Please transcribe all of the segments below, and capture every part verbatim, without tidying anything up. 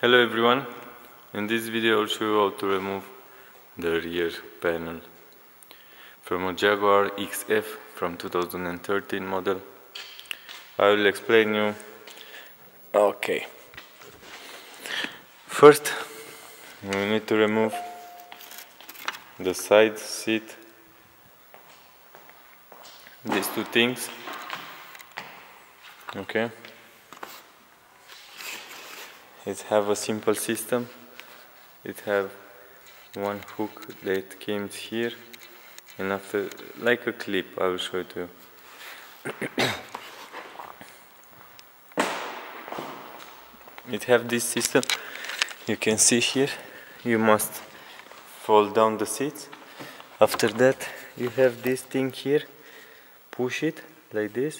Hello everyone, in this video I'll show you how to remove the rear panel from a Jaguar X F from two thousand thirteen model. I will explain you. Okay. First, we need to remove the side seat, these two things. Okay. It have a simple system. It have one hook that came here, and after, like a clip, I will show it to you. It have this system. You can see here. You must fold down the seats. After that, you have this thing here. Push it like this.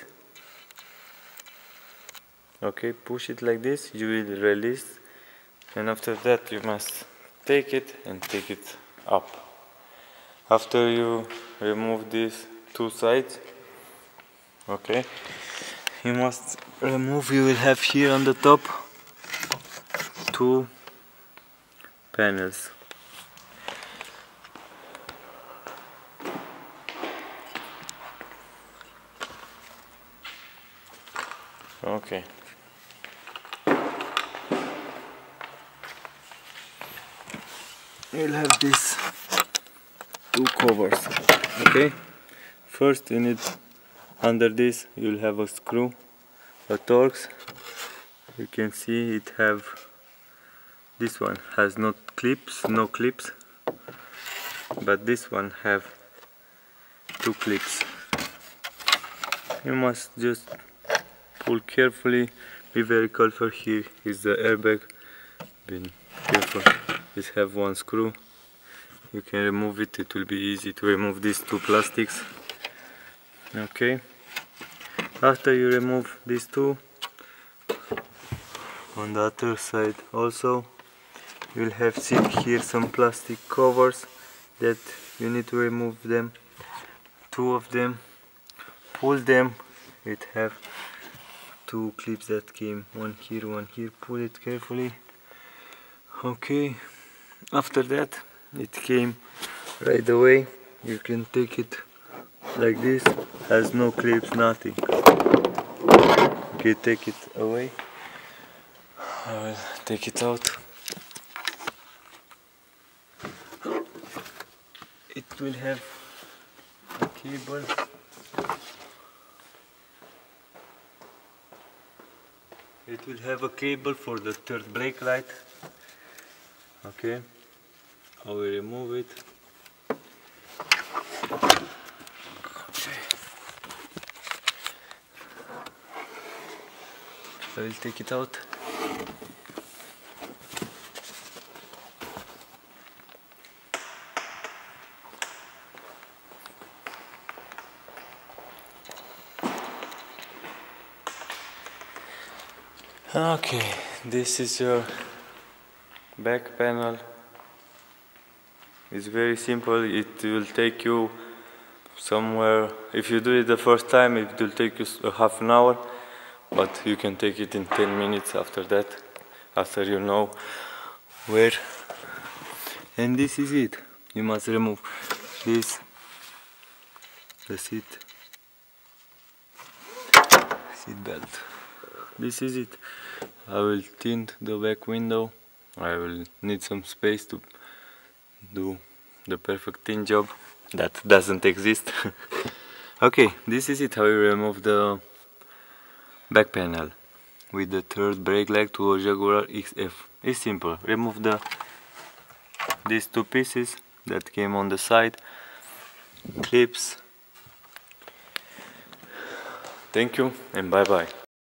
Okay, push it like this, you will release, and after that you must take it and take it up. After you remove these two sides, okay, you must remove, you will have here on the top two panels. Okay. You'll have these two covers. Okay, first you need, under this you'll have a screw, a Torx. You can see it have, this one has no clips, no clips, but this one have two clips. You must just pull carefully, be very careful. Here is the airbag, be careful. Just have one screw, you can remove it, it will be easy to remove these two plastics. Okay, after you remove these two, on the other side also you'll have seen here some plastic covers that you need to remove them, two of them, pull them. It have two clips that came, one here, one here, pull it carefully. Okay, after that it came right away. You can take it like this, has no clips, nothing. Okay, take it away. I will take it out. It will have a cable. It will have a cable for the third brake light. Okay, I will remove it. Okay. I will take it out. Okay, this is your back panel. It's very simple. It will take you somewhere, if you do it the first time it will take you a half an hour, but you can take it in ten minutes after that, after you know where. And this is it. You must remove this, the seat seat belt. This is it. I will tint the back window. I will need some space to do the perfect tint job that doesn't exist. Okay, this is it, how you remove the back panel with the third brake light to a Jaguar X F. It's simple. Remove the these two pieces that came on the side, clips. Thank you and bye bye.